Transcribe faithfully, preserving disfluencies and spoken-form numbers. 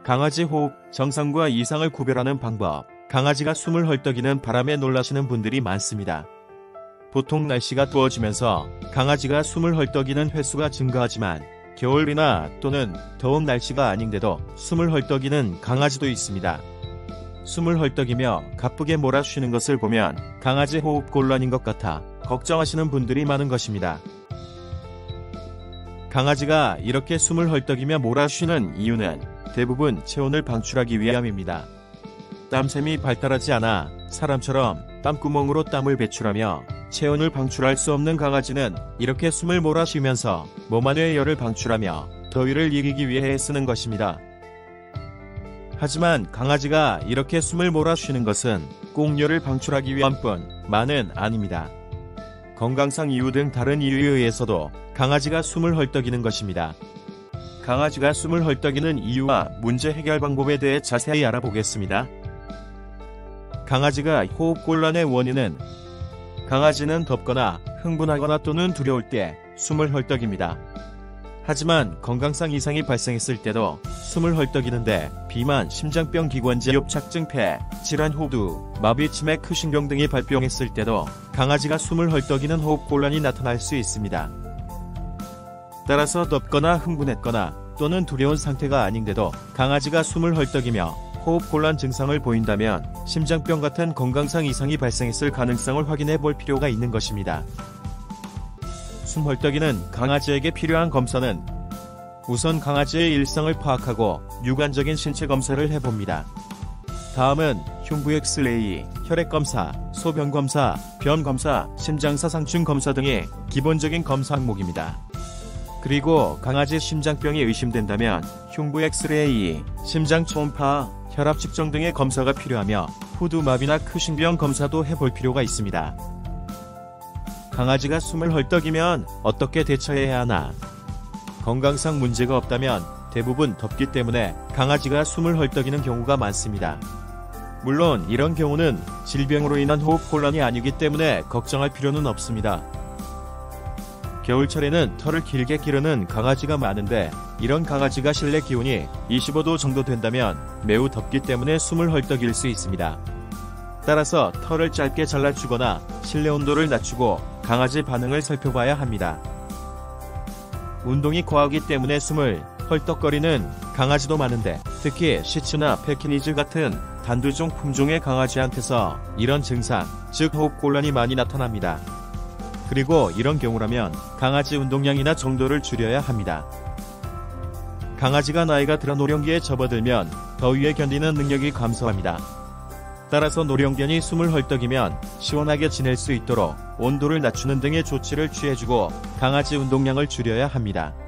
강아지 호흡, 정상과 이상을 구별하는 방법. 강아지가 숨을 헐떡이는 바람에 놀라시는 분들이 많습니다. 보통 날씨가 더워지면서 강아지가 숨을 헐떡이는 횟수가 증가하지만 겨울이나 또는 더운 날씨가 아닌데도 숨을 헐떡이는 강아지도 있습니다. 숨을 헐떡이며 가쁘게 몰아쉬는 것을 보면 강아지 호흡 곤란인 것 같아 걱정하시는 분들이 많은 것입니다. 강아지가 이렇게 숨을 헐떡이며 몰아쉬는 이유는 대부분 체온을 방출하기 위함입니다. 땀샘이 발달하지 않아 사람처럼 땀구멍으로 땀을 배출하며 체온을 방출할 수 없는 강아지는 이렇게 숨을 몰아쉬면서 몸 안의 열을 방출하며 더위를 이기기 위해 쓰는 것입니다. 하지만 강아지가 이렇게 숨을 몰아쉬는 것은 꼭 열을 방출하기 위함뿐만은 아닙니다. 건강상 이유 등 다른 이유에 의해서도 강아지가 숨을 헐떡이는 것입니다. 강아지가 숨을 헐떡이는 이유와 문제 해결 방법에 대해 자세히 알아보겠습니다. 강아지가 호흡곤란의 원인은 강아지는 덥거나 흥분하거나 또는 두려울 때 숨을 헐떡입니다. 하지만 건강상 이상이 발생했을 때도 숨을 헐떡이는데 비만, 심장병, 기관지 협착증, 폐 질환, 호두, 마비, 치매, 크신경 등이 발병했을 때도 강아지가 숨을 헐떡이는 호흡곤란이 나타날 수 있습니다. 따라서 덥거나 흥분했거나 또는 두려운 상태가 아닌데도 강아지가 숨을 헐떡이며 호흡곤란 증상을 보인다면 심장병 같은 건강상 이상이 발생했을 가능성을 확인해 볼 필요가 있는 것입니다. 숨 헐떡이는 강아지에게 필요한 검사는 우선 강아지의 일상을 파악하고 육안적인 신체 검사를 해봅니다. 다음은 흉부 엑스레이, 혈액검사, 소변검사, 변검사, 심장사상충 검사 등의 기본적인 검사 항목입니다. 그리고 강아지 심장병이 의심된다면 흉부 엑스레이, 심장 초음파, 혈압 측정 등의 검사가 필요하며 후두마비나 크신병 검사도 해볼 필요가 있습니다. 강아지가 숨을 헐떡이면 어떻게 대처해야 하나? 건강상 문제가 없다면 대부분 덥기 때문에 강아지가 숨을 헐떡이는 경우가 많습니다. 물론 이런 경우는 질병으로 인한 호흡곤란이 아니기 때문에 걱정할 필요는 없습니다. 겨울철에는 털을 길게 기르는 강아지가 많은데 이런 강아지가 실내 기온이 이십오 도 정도 된다면 매우 덥기 때문에 숨을 헐떡일 수 있습니다. 따라서 털을 짧게 잘라주거나 실내 온도를 낮추고 강아지 반응을 살펴봐야 합니다. 운동이 과하기 때문에 숨을 헐떡거리는 강아지도 많은데 특히 시츄나 페키니즈 같은 단두종 품종의 강아지한테서 이런 증상, 즉 호흡곤란이 많이 나타납니다. 그리고 이런 경우라면 강아지 운동량이나 정도를 줄여야 합니다. 강아지가 나이가 들어 노령기에 접어들면 더위에 견디는 능력이 감소합니다. 따라서 노령견이 숨을 헐떡이면 시원하게 지낼 수 있도록 온도를 낮추는 등의 조치를 취해주고 강아지 운동량을 줄여야 합니다.